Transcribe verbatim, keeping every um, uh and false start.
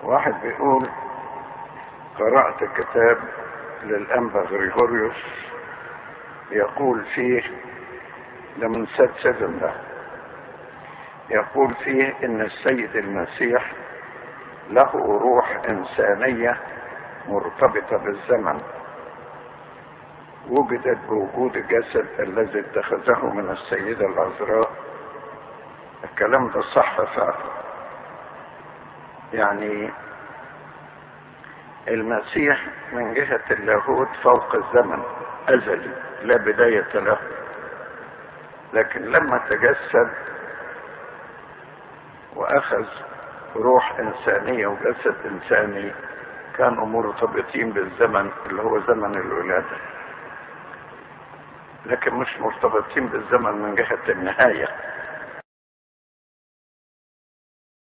واحد بيقول: قرأت كتاب للأنبا غريغوريوس يقول فيه، ده من سات سيفن ده، يقول فيه إن السيد المسيح له روح إنسانية مرتبطة بالزمن، وجدت بوجود الجسد الذي اتخذه من السيدة العذراء. الكلام ده صح فعلا، يعني المسيح من جهة اللاهوت فوق الزمن، أزلي لا بداية له، لكن لما تجسد وأخذ روح إنسانية وجسد إنساني كانوا مرتبطين بالزمن اللي هو زمن الولادة، لكن مش مرتبطين بالزمن من جهة النهاية.